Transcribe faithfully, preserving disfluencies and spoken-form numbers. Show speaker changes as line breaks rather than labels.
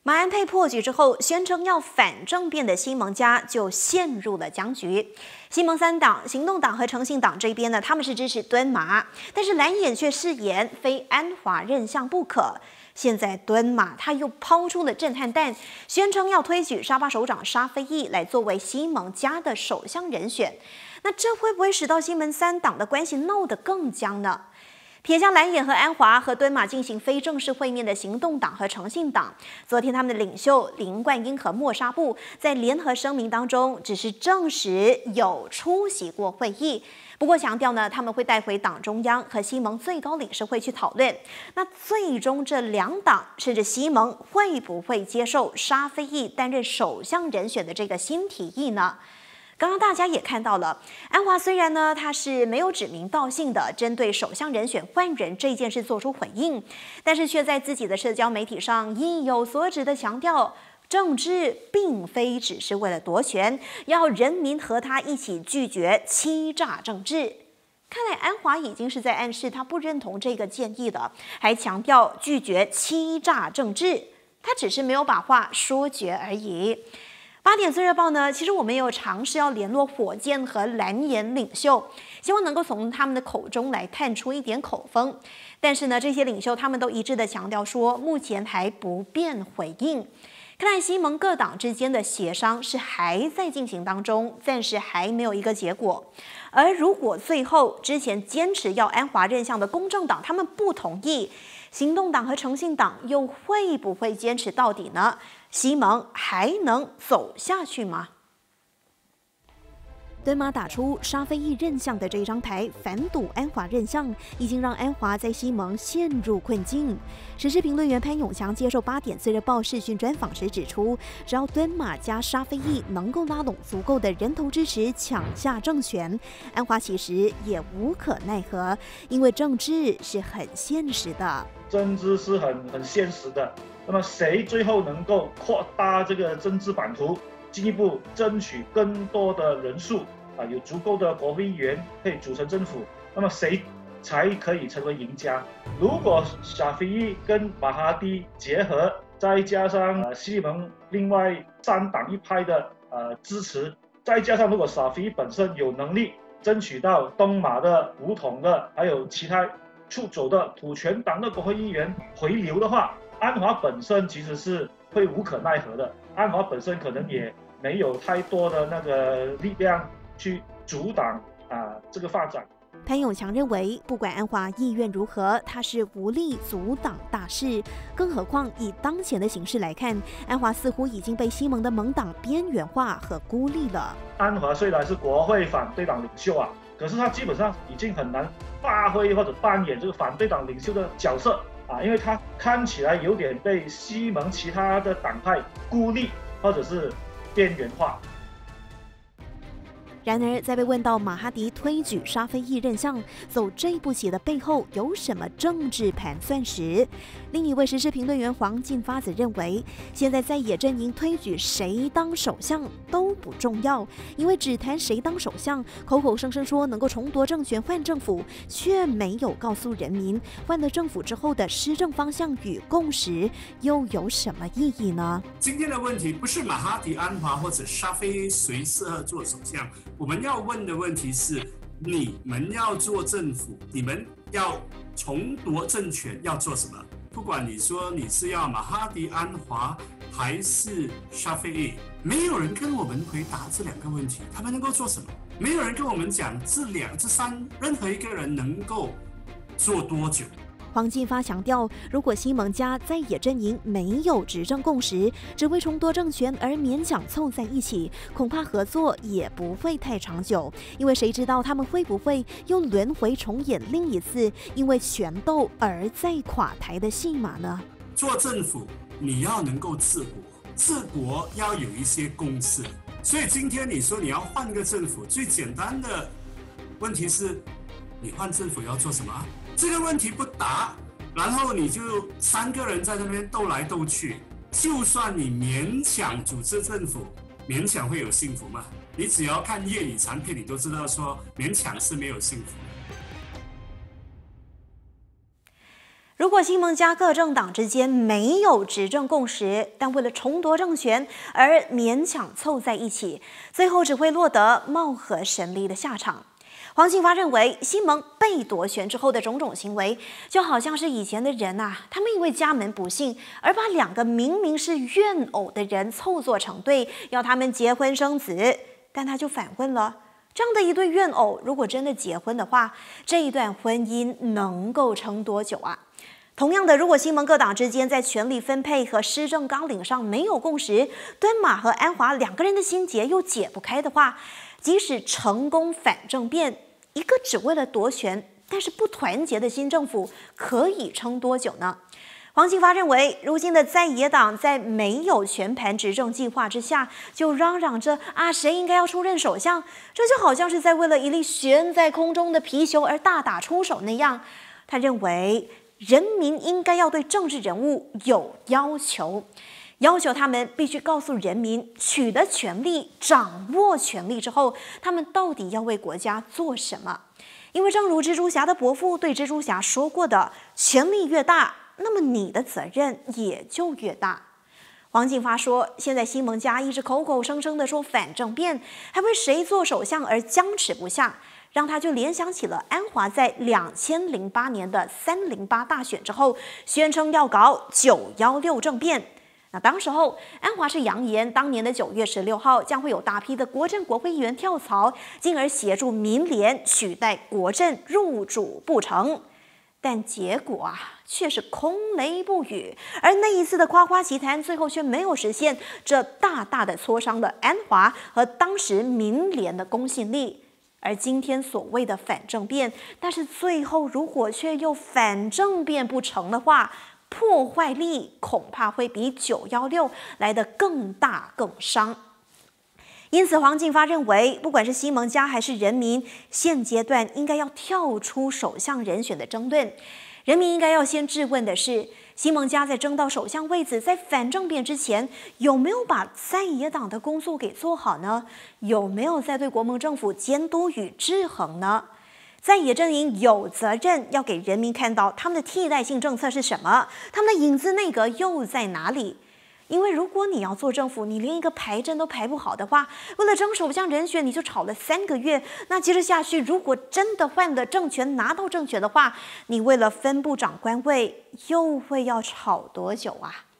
马安佩破局之后，宣称要反政变的西蒙家就陷入了僵局。西蒙三党、行动党和诚信党这边呢，他们是支持敦马，但是蓝眼却誓言非安华任相不可。现在敦马他又抛出了震撼弹，宣称要推举沙巴首长沙菲益来作为西蒙家的首相人选。那这会不会使到西蒙三党的关系闹得更僵呢？撇下蓝眼和安华和敦马进行非正式会面的行动党和诚信党，昨天他们的领袖林冠英和莫沙布在联合声明当中，只是证实有出席过会议，不过强调呢，他们会带回党中央和西蒙最高理事会去讨论。那最终这两党甚至西蒙会不会接受沙菲益担任首相人选的这个新提议呢？刚刚大家也看到了，安华虽然呢他是没有指名道姓的针对首相人选换人这件事做出回应，但是却在自己的社交媒体上意有所指的强调，政治并非只是为了夺权，要人民和他一起拒绝欺诈政治。看来安华已经是在暗示他不认同这个建议了，还强调拒绝欺诈政治，他只是没有把话说绝而已。八点最热报呢，其实我们也有尝试要联络火箭和蓝眼领袖，希望能够从他们的口中来探出一点口风。但是呢，这些领袖他们都一致的强调说，目前还不便回应。看来西蒙各党之间的协商是还在进行当中，暂时还没有一个结果。而如果最后之前坚持要安华任相的公正党他们不同意，行动党和诚信党又会不会坚持到底呢？西蒙还能走下去吗？敦马打出沙菲益任相的这张牌，反赌安华任相，已经让安华在西蒙陷入困境。时事评论员潘永强接受八点最热报视讯专访时指出，只要敦马加沙菲益能够拉拢足够的人头支持，抢下政权，安华其实也无可奈何，因为政治是很现实的，
政治是很很现实的。那么谁最后能够扩大这个政治版图，进一步争取更多的人数啊，有足够的国会议员可以组成政府，那么谁才可以成为赢家？如果沙菲益跟马哈蒂结合，再加上呃西蒙另外三党一派的呃支持，再加上如果沙菲益本身有能力争取到东马的、武统的，还有其他出走的土权党的国会议员回流的话，安华本身其实是会无可奈何的。安华本身可能也没有太多的那个力量去阻挡啊这个发展。
潘永强认为，不管安华意愿如何，他是无力阻挡大势。更何况以当前的形势来看，安华似乎已经被西蒙的盟党边缘化和孤立了。
安华虽然是国会反对党领袖啊，可是他基本上已经很难发挥或者扮演这个反对党领袖的角色啊，因为他看起来有点被西蒙其他的党派孤立或者是边缘化。
然而，在被问到马哈迪推举沙菲益任相走这步棋的背后有什么政治盘算时，另一位时事评论员黄进发则认为，现在在野阵营推举谁当首相都不重要，因为只谈谁当首相，口口声声说能够重夺政权、换政府，却没有告诉人民换了政府之后的施政方向与共识又有什么意义呢？
今天的问题不是马哈迪、安华或者沙菲益谁适合做首相。我们要问的问题是：你们要做政府，你们要重夺政权，要做什么？不管你说你是要马哈迪、安华还是沙菲益，没有人跟我们回答这两个问题。他们能够做什么？没有人跟我们讲这两、这三，任何一个人能够做多久？
黄进发强调，如果西蒙家在野阵营没有执政共识，只为重夺政权而勉强凑在一起，恐怕合作也不会太长久。因为谁知道他们会不会又轮回重演另一次因为权斗而再垮台的戏码呢？
做政府你要能够治国，治国要有一些共识。所以今天你说你要换个政府，最简单的问题是，你换政府要做什么？这个问题不答，然后你就三个人在那边斗来斗去，就算你勉强组织政府，勉强会有幸福吗？你只要看粤语残片，你都知道说勉强是没有幸福。
如果新盟加各政党之间没有执政共识，但为了重夺政权而勉强凑在一起，最后只会落得貌合神离的下场。黄庆发认为，新盟被夺权之后的种种行为，就好像是以前的人啊，他们因为家门不幸而把两个明明是怨偶的人凑作成对，要他们结婚生子。但他就反问了：这样的一对怨偶，如果真的结婚的话，这一段婚姻能够撑多久啊？同样的，如果新盟各党之间在权力分配和施政纲领上没有共识，敦马和安华两个人的心结又解不开的话，即使成功反政变，一个只为了夺权但是不团结的新政府可以撑多久呢？黄庆发认为，如今的在野党在没有全盘执政计划之下，就嚷嚷着啊谁应该要出任首相，这就好像是在为了一粒悬在空中的皮球而大打出手那样。他认为，人民应该要对政治人物有要求，要求他们必须告诉人民，取得权力、掌握权力之后，他们到底要为国家做什么。因为正如蜘蛛侠的伯父对蜘蛛侠说过的，权力越大，那么你的责任也就越大。黄庆发说，现在新盟家一直口口声声地说反政变，还为谁做首相而僵持不下，让他就联想起了安华在两千零八年的三零八大选之后，宣称要搞九一六政变。那当时候，安华是扬言，当年的九月十六号将会有大批的国政国会议员跳槽，进而协助民联取代国政入主不成。但结果啊，却是空雷不雨，而那一次的夸夸其谈，最后却没有实现，这大大的挫伤了安华和当时民联的公信力。而今天所谓的反政变，但是最后如果却又反政变不成的话，破坏力恐怕会比九一六来得更大更伤。因此，黄庆发认为，不管是新盟家还是人民，现阶段应该要跳出首相人选的争论。人民应该要先质问的是，新盟家在争到首相位子，在反政变之前，有没有把在野党的工作给做好呢？有没有在对国盟政府监督与制衡呢？在野阵营有责任要给人民看到他们的替代性政策是什么，他们的影子内阁又在哪里？因为如果你要做政府，你连一个排阵都排不好的话，为了争首相人选，你就吵了三个月。那接着下去，如果真的换了政权，拿到政权的话，你为了分部长官位，又会要吵多久啊？